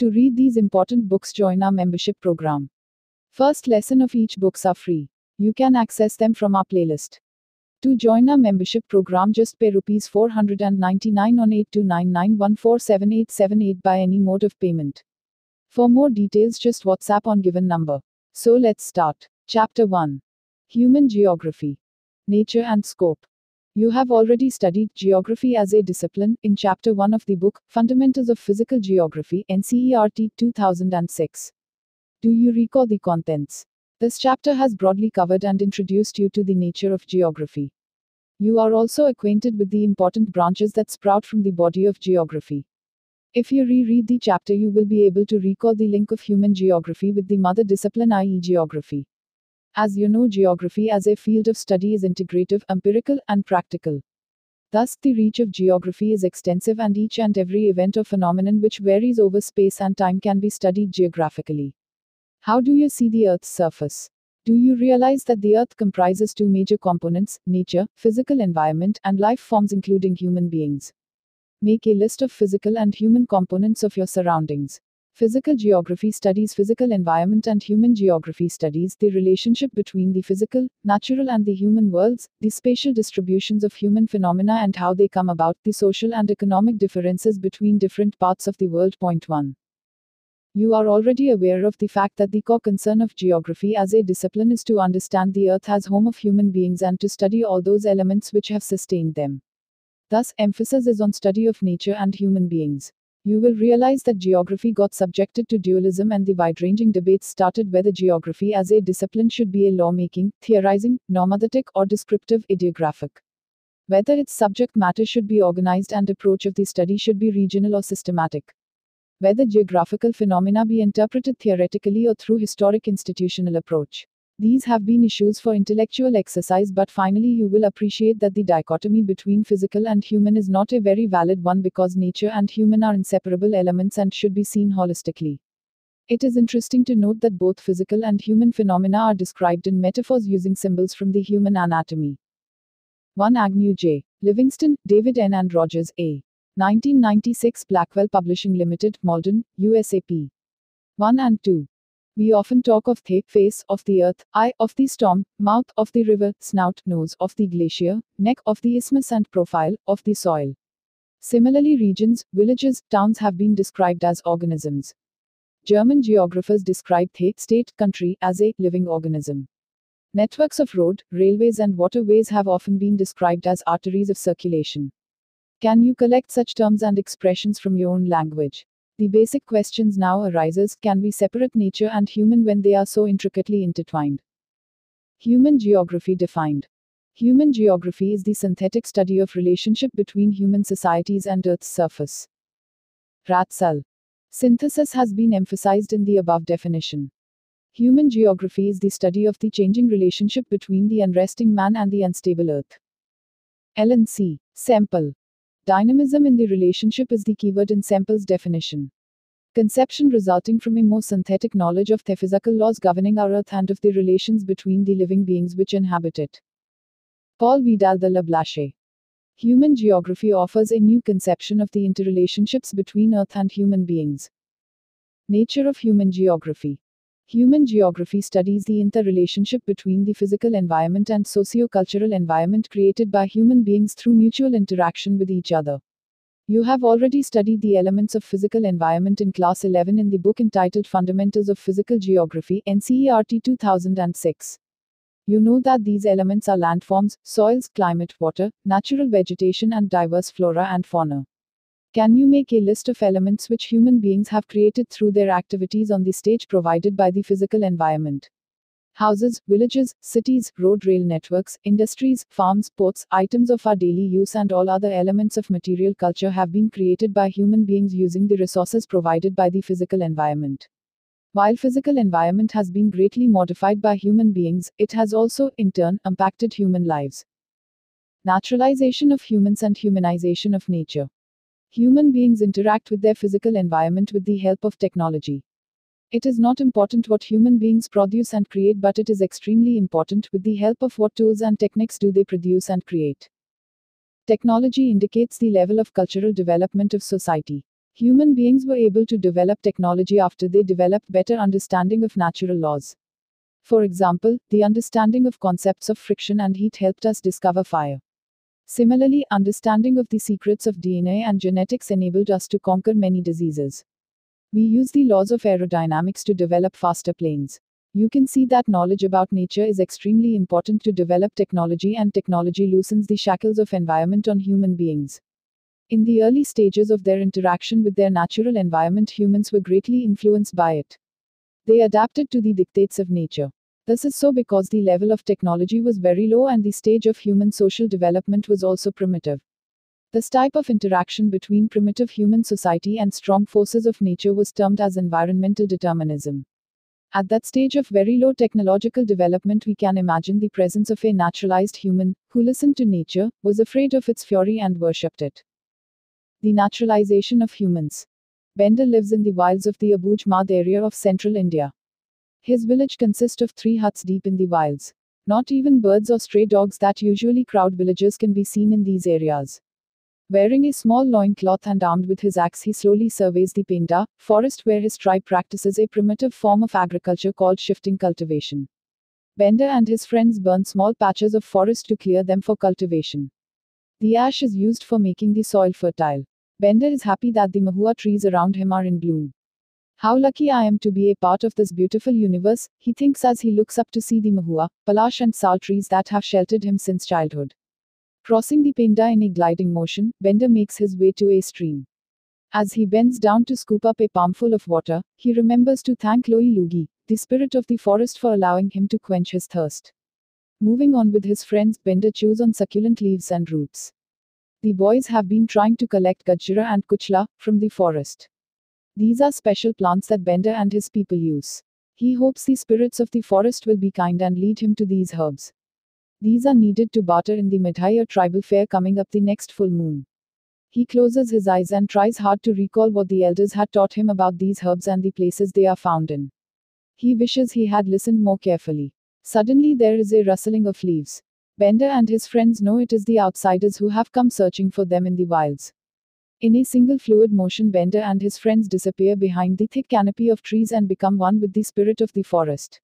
To read these important books, join our membership program. First lesson of each books are free. You can access them from our playlist. To join our membership program, just pay Rs 499 on 8299147878 by any mode of payment. For more details, just WhatsApp on given number. So let's start. Chapter 1. Human Geography. Nature and Scope. You have already studied geography as a discipline in Chapter 1 of the book, Fundamentals of Physical Geography, NCERT 2006. Do you recall the contents? This chapter has broadly covered and introduced you to the nature of geography. You are also acquainted with the important branches that sprout from the body of geography. If you reread the chapter, you will be able to recall the link of human geography with the mother discipline, i.e., geography. As you know, geography as a field of study is integrative, empirical, and practical. Thus, the reach of geography is extensive, and each and every event or phenomenon which varies over space and time can be studied geographically. How do you see the Earth's surface? Do you realize that the Earth comprises two major components: nature, physical environment, and life forms including human beings? Make a list of physical and human components of your surroundings. Physical geography studies physical environment, and human geography studies the relationship between the physical, natural, and the human worlds, the spatial distributions of human phenomena and how they come about, the social and economic differences between different parts of the world. Point 1. You are already aware of the fact that the core concern of geography as a discipline is to understand the Earth as home of human beings and to study all those elements which have sustained them. Thus, emphasis is on study of nature and human beings. You will realize that geography got subjected to dualism, and the wide-ranging debates started whether geography as a discipline should be a lawmaking, theorizing, normative, or descriptive, idiographic. Whether its subject matter should be organized and approach of the study should be regional or systematic. Whether geographical phenomena be interpreted theoretically or through historic institutional approach. These have been issues for intellectual exercise, but finally you will appreciate that the dichotomy between physical and human is not a very valid one, because nature and human are inseparable elements and should be seen holistically. It is interesting to note that both physical and human phenomena are described in metaphors using symbols from the human anatomy. 1. Agnew J. Livingston, David N. and Rogers A. 1996, Blackwell Publishing Limited, Malden, USA p. 1 and 2. We often talk of the face of the earth, eye of the storm, mouth of the river, snout, nose of the glacier, neck of the isthmus, and profile of the soil. Similarly, regions, villages, towns have been described as organisms. German geographers describe the state, country, as a living organism. Networks of road, railways, and waterways have often been described as arteries of circulation. Can you collect such terms and expressions from your own language? The basic questions now arises: can we separate nature and human when they are so intricately intertwined? Human geography defined. Human geography is the synthetic study of relationship between human societies and Earth's surface. Ratzal. Synthesis has been emphasized in the above definition. Human geography is the study of the changing relationship between the unresting man and the unstable Earth. Ellen C. Semple. Dynamism in the relationship is the keyword in Semple's definition. Conception resulting from a more synthetic knowledge of the physical laws governing our Earth and of the relations between the living beings which inhabit it. Paul Vidal de la Blache. Human geography offers a new conception of the interrelationships between Earth and human beings. Nature of human geography. Human geography studies the interrelationship between the physical environment and socio-cultural environment created by human beings through mutual interaction with each other. You have already studied the elements of physical environment in Class 11 in the book entitled Fundamentals of Physical Geography, NCERT 2006. You know that these elements are landforms, soils, climate, water, natural vegetation, and diverse flora and fauna. Can you make a list of elements which human beings have created through their activities on the stage provided by the physical environment? Houses, villages, cities, road rail networks, industries, farms, ports, items of our daily use, and all other elements of material culture have been created by human beings using the resources provided by the physical environment. While physical environment has been greatly modified by human beings, it has also, in turn, impacted human lives. Naturalization of humans and humanization of nature. Human beings interact with their physical environment with the help of technology. It is not important what human beings produce and create, but it is extremely important with the help of what tools and techniques do they produce and create. Technology indicates the level of cultural development of society. Human beings were able to develop technology after they developed better understanding of natural laws. For example, the understanding of concepts of friction and heat helped us discover fire. Similarly, understanding of the secrets of DNA and genetics enabled us to conquer many diseases. We use the laws of aerodynamics to develop faster planes. You can see that knowledge about nature is extremely important to develop technology, and technology loosens the shackles of environment on human beings. In the early stages of their interaction with their natural environment, humans were greatly influenced by it. They adapted to the dictates of nature. This is so because the level of technology was very low and the stage of human social development was also primitive. This type of interaction between primitive human society and strong forces of nature was termed as environmental determinism. At that stage of very low technological development, we can imagine the presence of a naturalized human, who listened to nature, was afraid of its fury and worshipped it. The naturalization of humans. Bender lives in the wilds of the Abuj Madh area of central India. His village consists of 3 huts deep in the wilds. Not even birds or stray dogs that usually crowd villages can be seen in these areas. Wearing a small loincloth and armed with his axe, he slowly surveys the Penda forest where his tribe practices a primitive form of agriculture called shifting cultivation. Bender and his friends burn small patches of forest to clear them for cultivation. The ash is used for making the soil fertile. Bender is happy that the mahua trees around him are in bloom. How lucky I am to be a part of this beautiful universe, he thinks as he looks up to see the mahua, palash and sal trees that have sheltered him since childhood. Crossing the Penda in a gliding motion, Bender makes his way to a stream. As he bends down to scoop up a palmful of water, he remembers to thank Loi Lugi, the spirit of the forest, for allowing him to quench his thirst. Moving on with his friends, Bender chews on succulent leaves and roots. The boys have been trying to collect gajra and kuchla from the forest. These are special plants that Bender and his people use. He hopes the spirits of the forest will be kind and lead him to these herbs. These are needed to barter in the Midhai, or tribal fair coming up the next full moon. He closes his eyes and tries hard to recall what the elders had taught him about these herbs and the places they are found in. He wishes he had listened more carefully. Suddenly there is a rustling of leaves. Bender and his friends know it is the outsiders who have come searching for them in the wilds. In a single fluid motion, Bender and his friends disappear behind the thick canopy of trees and become one with the spirit of the forest.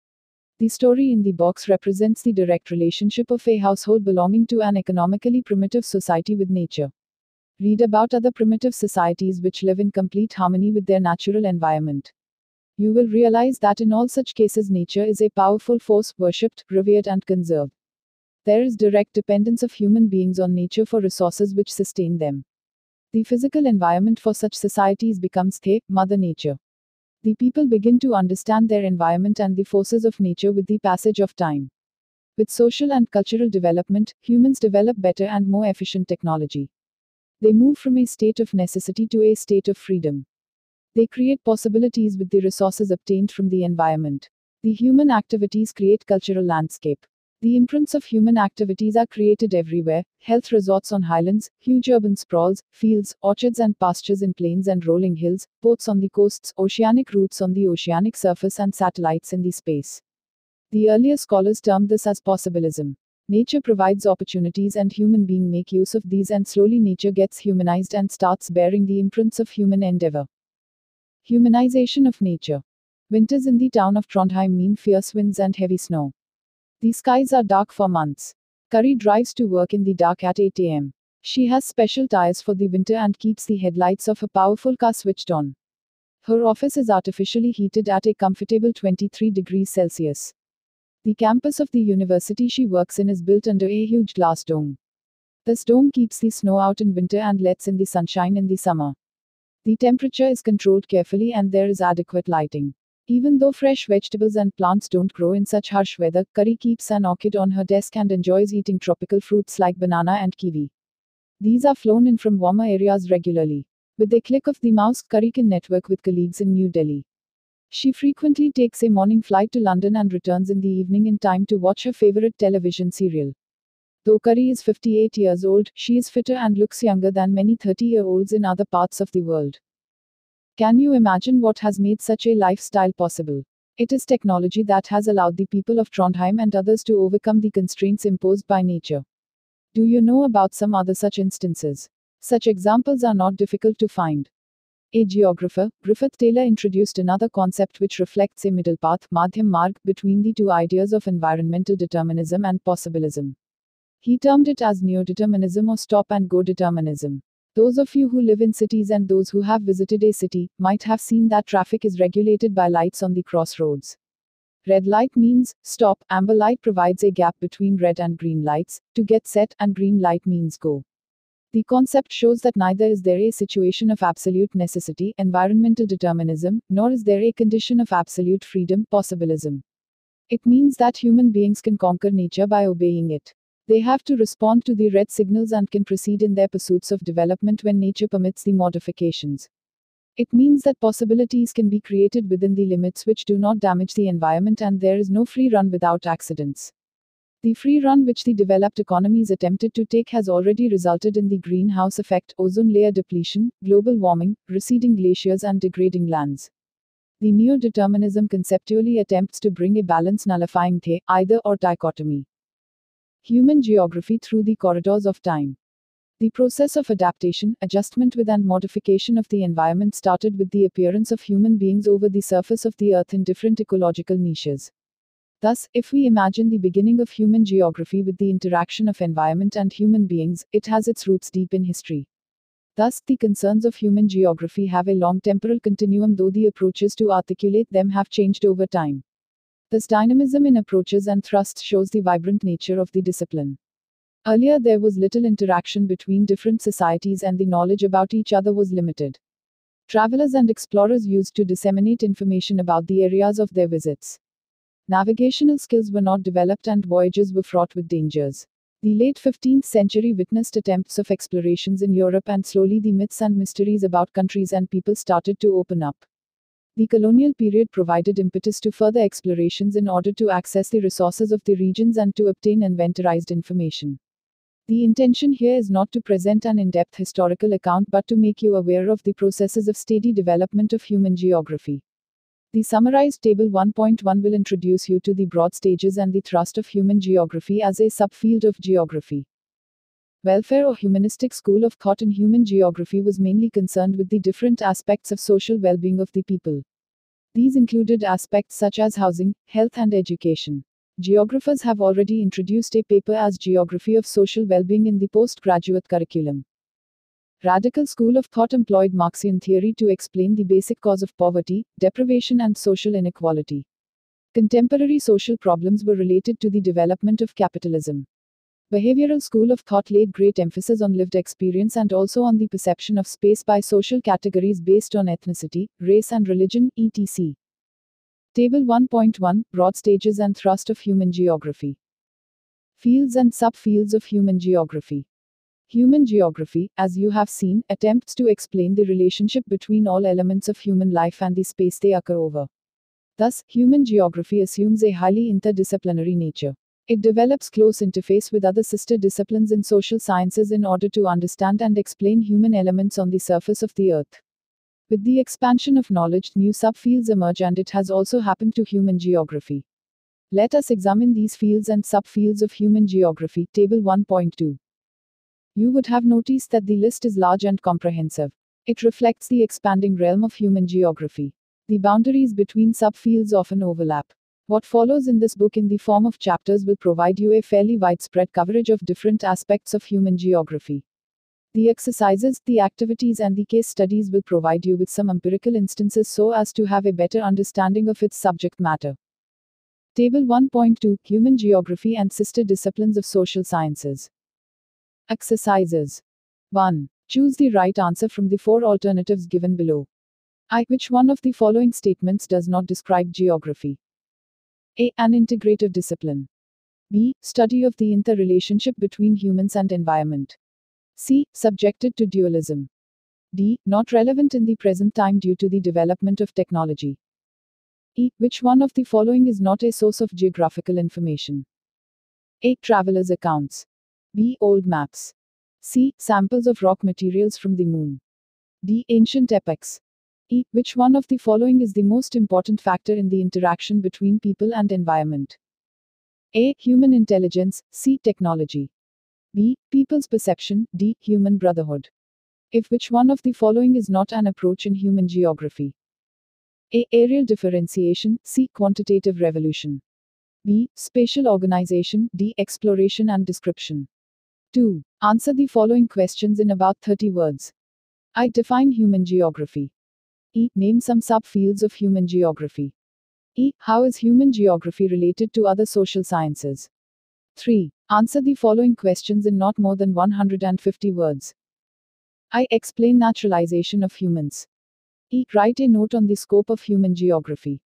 The story in the box represents the direct relationship of a household belonging to an economically primitive society with nature. Read about other primitive societies which live in complete harmony with their natural environment. You will realize that in all such cases, nature is a powerful force, worshipped, revered, and conserved. There is direct dependence of human beings on nature for resources which sustain them. The physical environment for such societies becomes Mother Nature. The people begin to understand their environment and the forces of nature with the passage of time. With social and cultural development, humans develop better and more efficient technology. They move from a state of necessity to a state of freedom. They create possibilities with the resources obtained from the environment. The human activities create cultural landscape. The imprints of human activities are created everywhere: health resorts on highlands, huge urban sprawls, fields, orchards and pastures in plains and rolling hills, ports on the coasts, oceanic routes on the oceanic surface, and satellites in the space. The earlier scholars termed this as possibilism. Nature provides opportunities and human beings make use of these, and slowly nature gets humanized and starts bearing the imprints of human endeavor. Humanization of nature. Winters in the town of Trondheim mean fierce winds and heavy snow. The skies are dark for months. Kari drives to work in the dark at 8 a.m. She has special tires for the winter and keeps the headlights of a powerful car switched on. Her office is artificially heated at a comfortable 23 degrees Celsius. The campus of the university she works in is built under a huge glass dome. This dome keeps the snow out in winter and lets in the sunshine in the summer. The temperature is controlled carefully and there is adequate lighting. Even though fresh vegetables and plants don't grow in such harsh weather, Kari keeps an orchid on her desk and enjoys eating tropical fruits like banana and kiwi. These are flown in from warmer areas regularly. With a click of the mouse, Kari can network with colleagues in New Delhi. She frequently takes a morning flight to London and returns in the evening in time to watch her favorite television serial. Though Kari is 58 years old, she is fitter and looks younger than many 30-year-olds in other parts of the world. Can you imagine what has made such a lifestyle possible? It is technology that has allowed the people of Trondheim and others to overcome the constraints imposed by nature. Do you know about some other such instances? Such examples are not difficult to find. A geographer, Griffith Taylor introduced another concept which reflects a middle path, Madhyam Marg, between the two ideas of environmental determinism and possibilism. He termed it as neo-determinism or stop-and-go determinism. Those of you who live in cities and those who have visited a city might have seen that traffic is regulated by lights on the crossroads. Red light means stop, amber light provides a gap between red and green lights to get set, and green light means go. The concept shows that neither is there a situation of absolute necessity, environmental determinism, nor is there a condition of absolute freedom, possibilism. It means that human beings can conquer nature by obeying it. They have to respond to the red signals and can proceed in their pursuits of development when nature permits the modifications. It means that possibilities can be created within the limits which do not damage the environment, and there is no free run without accidents. The free run which the developed economies attempted to take has already resulted in the greenhouse effect, ozone layer depletion, global warming, receding glaciers, and degrading lands. The neo-determinism conceptually attempts to bring a balance, nullifying the either or dichotomy. Human geography through the corridors of time. The process of adaptation, adjustment with and modification of the environment started with the appearance of human beings over the surface of the earth in different ecological niches. Thus, if we imagine the beginning of human geography with the interaction of environment and human beings, it has its roots deep in history. Thus, the concerns of human geography have a long temporal continuum, though the approaches to articulate them have changed over time. This dynamism in approaches and thrusts shows the vibrant nature of the discipline. Earlier, there was little interaction between different societies and the knowledge about each other was limited. Travelers and explorers used to disseminate information about the areas of their visits. Navigational skills were not developed and voyages were fraught with dangers. The late 15th century witnessed attempts of explorations in Europe, and slowly the myths and mysteries about countries and people started to open up. The colonial period provided impetus to further explorations in order to access the resources of the regions and to obtain inventorized information. The intention here is not to present an in-depth historical account but to make you aware of the processes of steady development of human geography. The summarized Table 1.1 will introduce you to the broad stages and the thrust of human geography as a subfield of geography. Welfare or humanistic school of thought in human geography was mainly concerned with the different aspects of social well-being of the people. These included aspects such as housing, health, and education. Geographers have already introduced a paper as Geography of Social Well-being in the postgraduate curriculum. Radical school of thought employed Marxian theory to explain the basic cause of poverty, deprivation, and social inequality. Contemporary social problems were related to the development of capitalism. Behavioral school of thought laid great emphasis on lived experience and also on the perception of space by social categories based on ethnicity, race, and religion, etc. Table 1.1 Broad stages and thrust of human geography. Fields and subfields of human geography. Human geography, as you have seen, attempts to explain the relationship between all elements of human life and the space they occur over. Thus, human geography assumes a highly interdisciplinary nature. It develops close interface with other sister disciplines in social sciences in order to understand and explain human elements on the surface of the earth. With the expansion of knowledge, new subfields emerge, and it has also happened to human geography. Let us examine these fields and subfields of human geography. Table 1.2. You would have noticed that the list is large and comprehensive. It reflects the expanding realm of human geography. The boundaries between subfields often overlap. What follows in this book in the form of chapters will provide you a fairly widespread coverage of different aspects of human geography. The exercises, the activities, and the case studies will provide you with some empirical instances so as to have a better understanding of its subject matter. Table 1.2 Human Geography and Sister Disciplines of Social Sciences. Exercises. 1. Choose the right answer from the four alternatives given below. Which one of the following statements does not describe geography? A. An integrative discipline. B. Study of the interrelationship between humans and environment. C. Subjected to dualism. D. Not relevant in the present time due to the development of technology. E. Which one of the following is not a source of geographical information? A. Travelers' accounts. B. Old maps. C. Samples of rock materials from the moon. D. Ancient epics. E. Which one of the following is the most important factor in the interaction between people and environment? A. Human intelligence. C. Technology. B. People's perception. D. Human brotherhood. If which one of the following is not an approach in human geography? A. Areal differentiation. C. Quantitative revolution. B. Spatial organization. D. Exploration and description. 2. Answer the following questions in about 30 words. I. Define human geography. E. Name some subfields of human geography. E. How is human geography related to other social sciences? 3. Answer the following questions in not more than 150 words. I. Explain naturalization of humans. E. Write a note on the scope of human geography.